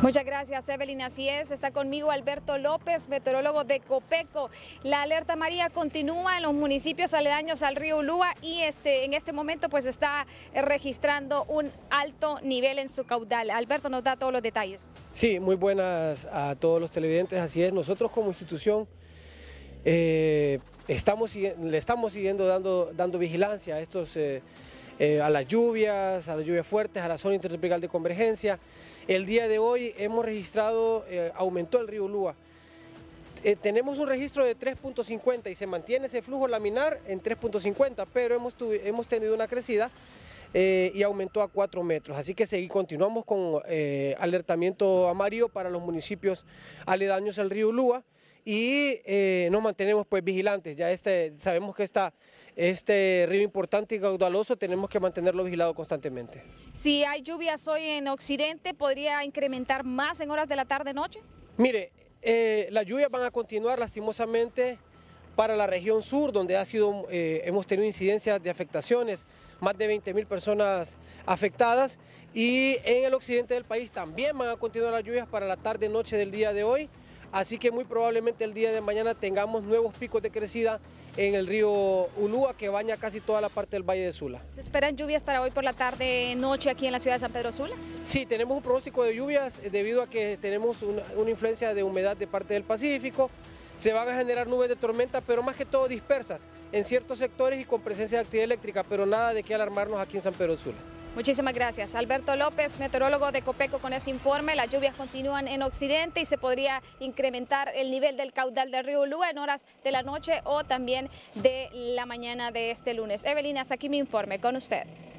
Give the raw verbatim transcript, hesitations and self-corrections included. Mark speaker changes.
Speaker 1: Muchas gracias, Evelyn. Así es, está conmigo Alberto López, meteorólogo de Copeco. La alerta amarilla continúa en los municipios aledaños al río Ulúa y este, en este momento pues está registrando un alto nivel en su caudal. Alberto nos da todos los detalles.
Speaker 2: Sí, muy buenas a todos los televidentes. Así es, nosotros como institución eh, estamos, le estamos siguiendo dando, dando vigilancia a estos... Eh, Eh, a las lluvias, a las lluvias fuertes, a la zona intertropical de convergencia. El día de hoy hemos registrado, eh, aumentó el río Ulúa. Eh, tenemos un registro de tres punto cincuenta y se mantiene ese flujo laminar en tres punto cincuenta, pero hemos, hemos tenido una crecida eh, y aumentó a cuatro metros. Así que seguimos, continuamos con eh, alertamiento amarillo para los municipios aledaños al río Ulúa. Y eh, nos mantenemos pues vigilantes. Ya este, sabemos que esta, este río importante y caudaloso tenemos que mantenerlo vigilado constantemente.
Speaker 1: Si hay lluvias hoy en occidente, ¿podría incrementar más en horas de la tarde-noche?
Speaker 2: Mire, eh, las lluvias van a continuar lastimosamente para la región sur, donde ha sido, eh, hemos tenido incidencias de afectaciones, más de veinte mil personas afectadas, y en el occidente del país también van a continuar las lluvias para la tarde-noche del día de hoy. Así que muy probablemente el día de mañana tengamos nuevos picos de crecida en el río Ulúa, que baña casi toda la parte del Valle de Sula.
Speaker 1: ¿Se esperan lluvias para hoy por la tarde-noche aquí en la ciudad de San Pedro Sula?
Speaker 2: Sí, tenemos un pronóstico de lluvias debido a que tenemos una, una influencia de humedad de parte del Pacífico. Se van a generar nubes de tormenta, pero más que todo dispersas en ciertos sectores y con presencia de actividad eléctrica, pero nada de qué alarmarnos aquí en San Pedro Sula.
Speaker 1: Muchísimas gracias. Alberto López, meteorólogo de Copeco, con este informe. Las lluvias continúan en occidente y se podría incrementar el nivel del caudal del río Ulúa en horas de la noche o también de la mañana de este lunes. Evelyn, hasta aquí mi informe con usted.